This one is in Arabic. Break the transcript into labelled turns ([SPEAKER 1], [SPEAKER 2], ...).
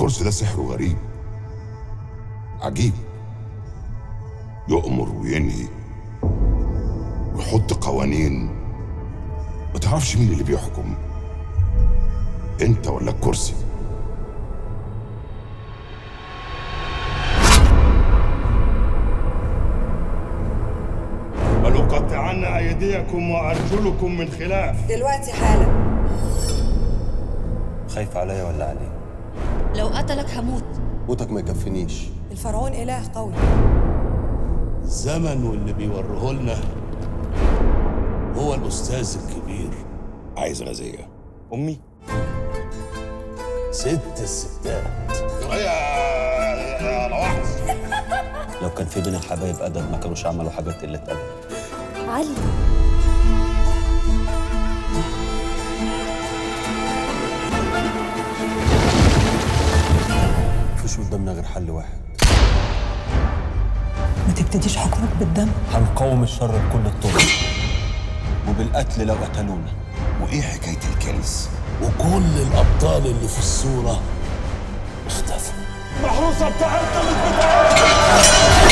[SPEAKER 1] الكرسي ده سحره غريب عجيب، يؤمر وينهي ويحط قوانين، ما تعرفش مين اللي بيحكم، انت ولا الكرسي.
[SPEAKER 2] ولأقطعن أيديكم وأرجلكم من خلاف.
[SPEAKER 3] دلوقتي حالا.
[SPEAKER 4] خايف عليا ولا عليه؟
[SPEAKER 5] لو قتلك هموت.
[SPEAKER 4] موتك ما يكفينيش.
[SPEAKER 3] الفرعون إله قوي.
[SPEAKER 6] الزمن واللي بيوريه لنا هو الأستاذ الكبير.
[SPEAKER 1] عايز غازية.
[SPEAKER 4] أمي؟
[SPEAKER 6] ست الستات.
[SPEAKER 1] يا لوحظ.
[SPEAKER 4] لو كان في بين الحبايب أدب ما كانوش عملوا حاجات قلة أدب.
[SPEAKER 5] علي،
[SPEAKER 4] مفيش قدامنا غير حل واحد.
[SPEAKER 3] ما تبتديش حكمك بالدم.
[SPEAKER 4] هنقاوم الشر بكل الطرق وبالقتل لو قتلونا.
[SPEAKER 1] وايه حكاية الكنز؟
[SPEAKER 6] وكل الأبطال اللي في الصورة اختفوا.
[SPEAKER 2] المحروسة بتاعتنا مش بتاعتنا.